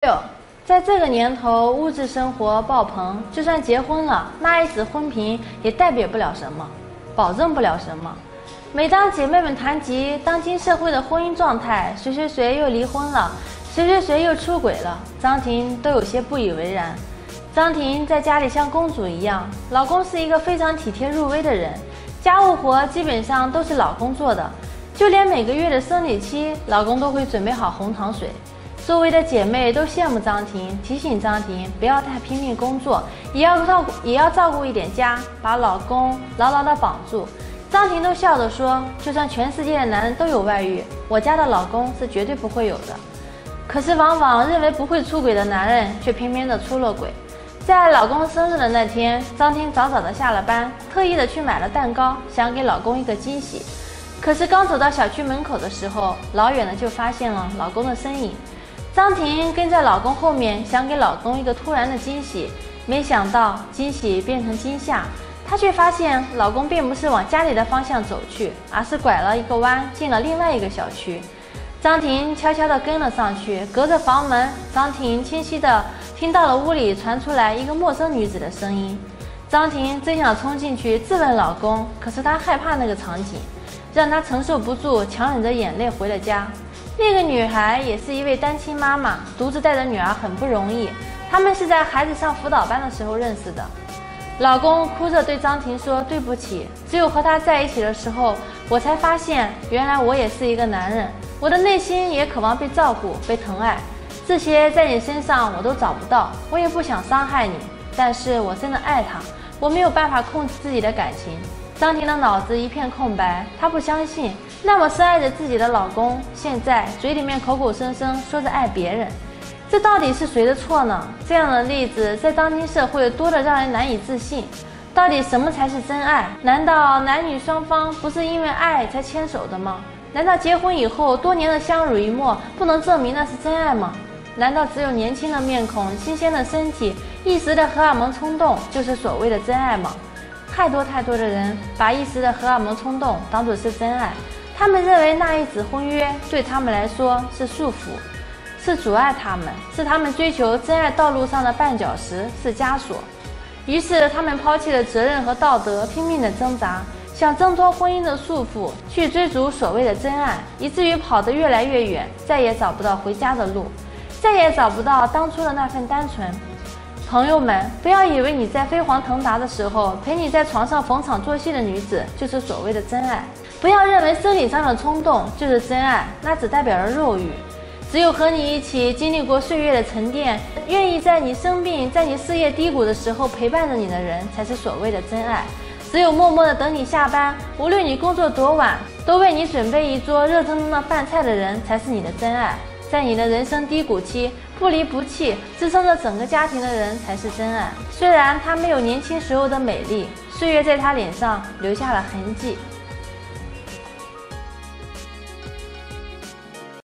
6，在这个年头，物质生活爆棚，就算结婚了，那一纸婚评也代表不了什么，保证不了什么。每当姐妹们谈及当今社会的婚姻状态，谁又离婚了，谁又出轨了，张婷都有些不以为然。张婷在家里像公主一样，老公是一个非常体贴入微的人，家务活基本上都是老公做的，就连每个月的生理期，老公都会准备好红糖水。周围的姐妹都羡慕张婷，提醒张婷不要太拼命工作，也要照顾一点家，把老公牢牢地绑住。张婷都笑着说，就算全世界的男人都有外遇，我家的老公是绝对不会有的。可是往往认为不会出轨的男人，却偏偏的出了轨。在老公生日的那天，张婷早早的下了班，特意的去买了蛋糕，想给老公一个惊喜。可是刚走到小区门口的时候，老远的就发现了老公的身影。张婷跟在老公后面，想给老公一个突然的惊喜，没想到惊喜变成惊吓。她却发现老公并不是往家里的方向走去，而是拐了一个弯，进了另外一个小区。张婷悄悄地跟了上去，隔着房门，张婷清晰地听到了屋里传出来一个陌生女子的声音。张婷真想冲进去质问老公，可是她害怕那个场景，让她承受不住，强忍着眼泪回了家。那个女孩也是一位单亲妈妈，独自带着女儿很不容易。他们是在孩子上辅导班的时候认识的。老公哭着对张婷说：“对不起，只有和他在一起的时候，我才发现原来我也是一个男人，我的内心也渴望被照顾、被疼爱。这些在你身上我都找不到，我也不想伤害你，但是我真的爱他，我没有办法控制自己的感情。”张婷的脑子一片空白，她不相信那么深爱着自己的老公，现在嘴里面口口声声说着爱别人，这到底是谁的错呢？这样的例子在当今社会多得让人难以置信。到底什么才是真爱？难道男女双方不是因为爱才牵手的吗？难道结婚以后多年的相濡以沫不能证明那是真爱吗？难道只有年轻的面孔、新鲜的身体、一时的荷尔蒙冲动就是所谓的真爱吗？太多的人把一时的荷尔蒙冲动当作是真爱，他们认为那一纸婚约对他们来说是束缚，是阻碍他们，是他们追求真爱道路上的绊脚石，是枷锁。于是他们抛弃了责任和道德，拼命的挣扎，想挣脱婚姻的束缚，去追逐所谓的真爱，以至于跑得越来越远，再也找不到回家的路，再也找不到当初的那份单纯。朋友们，不要以为你在飞黄腾达的时候陪你在床上逢场作戏的女子就是所谓的真爱，不要认为生理上的冲动就是真爱，那只代表了肉欲。只有和你一起经历过岁月的沉淀，愿意在你生病、在你事业低谷的时候陪伴着你的人，才是所谓的真爱。只有默默的等你下班，无论你工作多晚，都为你准备一桌热腾腾的饭菜的人，才是你的真爱。在你的人生低谷期不离不弃，支撑着整个家庭的人才是真爱。虽然他没有年轻时候的美丽，岁月在他脸上留下了痕迹。